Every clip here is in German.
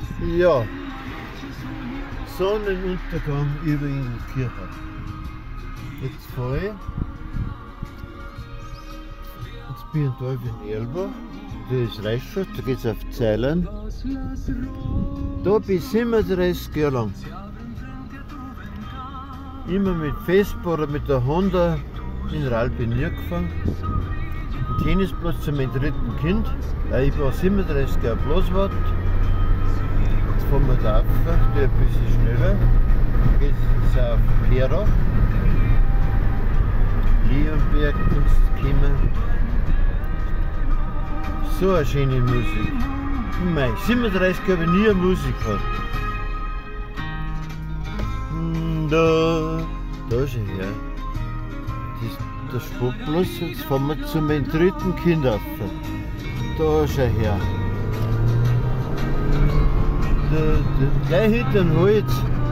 Ja, Sonnenuntergang über Ingelkirchen. Jetzt fahre ich. Jetzt bin ich da in Erlbach. Da ist Reichstadt, da geht es auf Zeilen. Da bin ich 37 Jahre lang. Immer mit Vespa oder mit der Honda in Rall bin ich gefahren. Am Tennisplatz zu meinem dritten Kind. Ich war 37 Jahre Bloßwart. Jetzt fahren wir da rauf, die ein bisschen schneller. Jetzt ist es auf Perach. Leonberg kommen. So eine schöne Musik. Mei, 37 habe ich nie eine Musik gehabt. Da ist er her. Der Sportplatz, jetzt fahren wir zu meinem dritten Kind auf. Da ist er her. Gleich hinter Holz,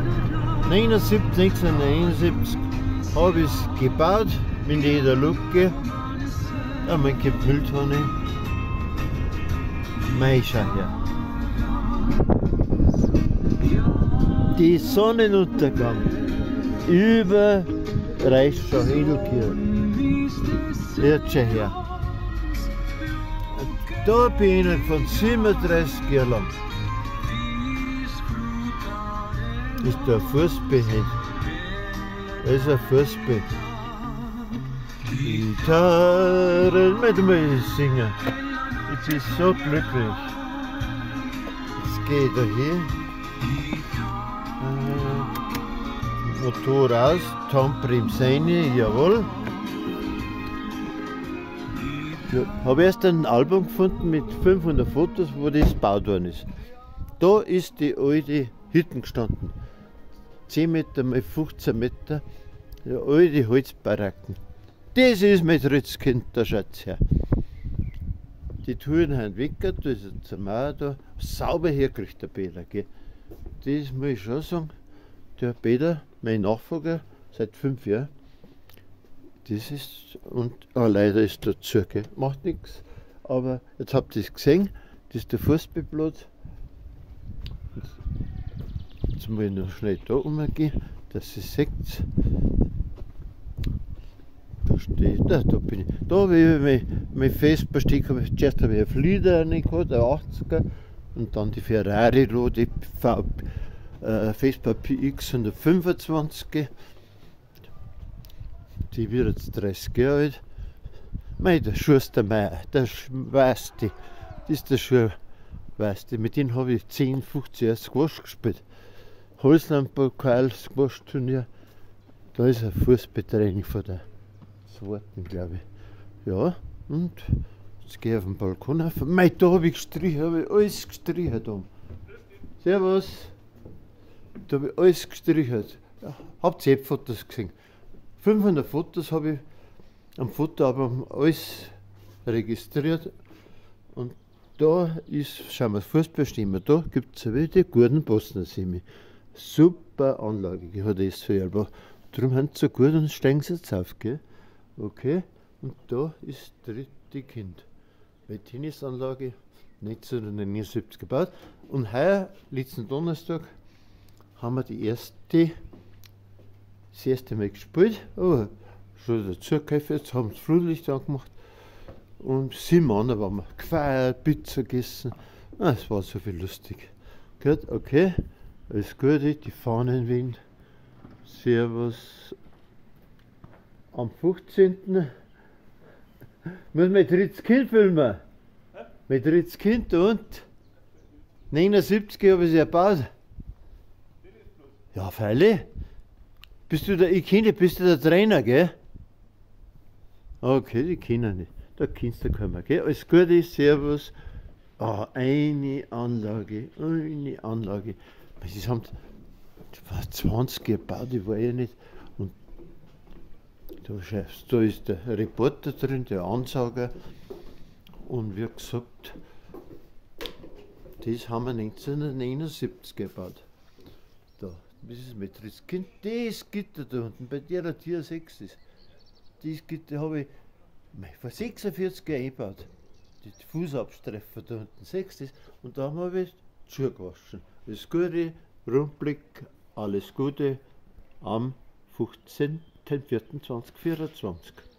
1979 habe ich es gebaut, mit jeder Lucke. Ja, mein Mülltonne. Mei, schau her. Die Sonnenuntergang über Reichsschau Edelkirchen. Hört schon her. Da bin ich von 37 Jahren lang. Ist da ein Fußbett. Das ist ein Fußbett. Gitarren, mit mir singen. Ich bin so glücklich. Jetzt gehe ich da hin. Motor aus, Tankbremse rein, jawohl. Ja, habe erst ein Album gefunden mit 500 Fotos, wo das gebaut worden ist. Da ist die alte Hütte gestanden. 10 Meter mal 15 Meter, die alte Holzbaracken. Das ist mein drittes Kind, da schaut's her. Die Touren haben weg, da ist ein Zimmer da, sauber hergekriegt, der Peter. Gell. Das muss ich schon sagen. Der Peter, mein Nachfolger, seit 5 Jahren. Das ist, und leider ist dazu, gell. Macht nichts. Aber jetzt habt ihr es gesehen, das ist der Fußballplatz. Jetzt muss ich noch schnell da umgehen, dass ihr seht. Da steht, da bin ich. Da habe ich mein Vespa-Stick, zuerst habe ich einen Flieder gehabt, einen 80er, und dann die Ferrari, die Vespa PX 125. Die wird jetzt 30 Jahre alt. Mei, der Schustermeier, der Weißte, das ist der Schuhweißte. Mit dem habe ich 10, 15 Jahre Squash gespielt. Holzlandpokal, Squash-Turnier. Da ist ein Fußballtraining von der Zweiten, glaube ich. Ja, und jetzt gehe ich auf den Balkon auf. Mei, da habe ich gestrichen, habe ich alles gestrichen. Da. Servus. Da habe ich alles gestrichen. Ja, habt ihr Fotos gesehen? 500 Fotos habe ich am Fotoalbum alles registriert. Und da ist, schauen wir, Fußball stehen wir da, gibt es wieder die guten Bosner Semi. Super Anlage, ich habe das für Erlbach. Darum haben sie so gut und steigen sie jetzt auf, gell? Okay, und da ist das dritte Kind. Meine Tennisanlage 1979 gebaut. Und heuer, letzten Donnerstag, haben wir das erste Mal gespielt. Aber schon dazugehört, jetzt haben sie Flutlicht angemacht. Und 7 Mann waren wir gefeiert, Pizza gegessen. Es war so viel lustig. Gut, okay, alles Gute, die Fahnenwind. Servus. Am 15. muss mein drittes Kind filmen. Mein drittes Kind und 79 habe ich sie erbaut. Ja, freilich. Bist du ich kenne dich, bist du der Trainer, gell? Okay, die kennen nicht. Da kennst du keinen mehr, gell? Alles Gute, Servus. Ah, eine Anlage. Sie haben 20 gebaut, ich war ja nicht. Und da ist der Reporter drin, der Ansager. Und wie gesagt, das haben wir 1979 gebaut. Da, das ist mein drittes Kind. Das Gitter da unten, bei der Tier 6 ist. Das Gitter habe ich vor 46 Jahren eingebaut. Die Fußabstreffer da unten 6 ist. Und da haben wir Schuhe gewaschen. Alles Gute, Rundblick, alles Gute am 15.04.2024.